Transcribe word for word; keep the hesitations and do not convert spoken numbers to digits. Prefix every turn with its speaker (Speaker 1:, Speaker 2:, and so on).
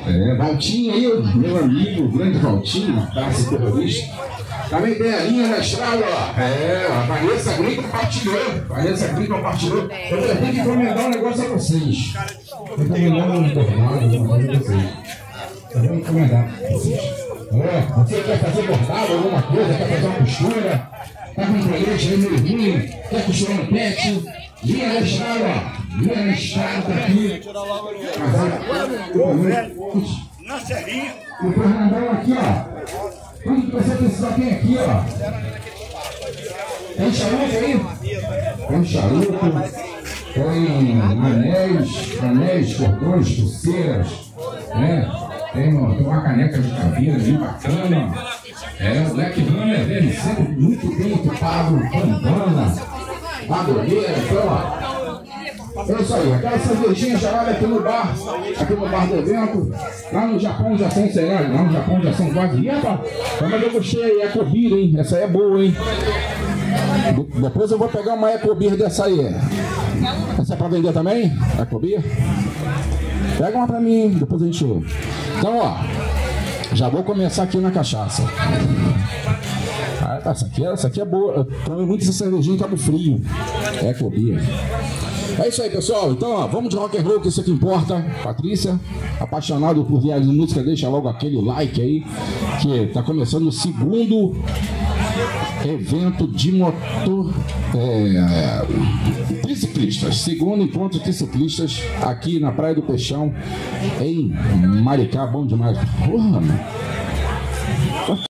Speaker 1: É, Valtinho aí, meu amigo, o grande Valtinho, uma taça terrorista. Também tem a linha da estrada, ó. É, a Vanessa Green compartilhou. Vanessa Green compartilhou. Eu tenho que encomendar um negócio a vocês. Eu tenho que encomendar um bordado, uma coisa a vocês. Eu vou encomendar a vocês. É, você quer fazer bordado, alguma coisa, quer fazer uma costura, tá com um colete aí meio ruim, quer costurar um pet, linha da estrada, ó. Linha da estrada tá aqui.
Speaker 2: Na serrinha.
Speaker 1: E o Fernandão aqui, ó. Tudo que você precisar tem aqui, ó. Tem charuto aí? Tem charuto, tem anéis, anéis, cordões, pulseiras, né? Tem uma, tem uma caneca de caveira bem bacana. É, o Black Runner dele sempre muito bem equipado, bandana, madureira, então, ó. É isso aí, aquela cervejinha gelada aqui no bar, aqui no bar do evento. Lá no Japão já são, sei lá, lá no Japão já são quase. Ih, rapaz, mas eu gostei, é Ecobir, hein? Essa aí é boa, hein? De depois eu vou pegar uma Ecobir dessa aí. Essa é pra vender também? Ecobir? Pega uma pra mim, depois a gente. Então, ó, já vou começar aqui na cachaça. Ah, tá, essa aqui, essa aqui é boa. Eu tomei muito essa cervejinha em Cabo Frio. Ecobir. É isso aí, pessoal. Então, ó, vamos de rock and roll, que isso é que importa. Patrícia, apaixonado por viagem de música, deixa logo aquele like aí, que tá começando o segundo evento de motor é, triciclistas, segundo encontro de triciclistas aqui na Praia do Peixão, em Maricá. Bom demais. Porra, mano.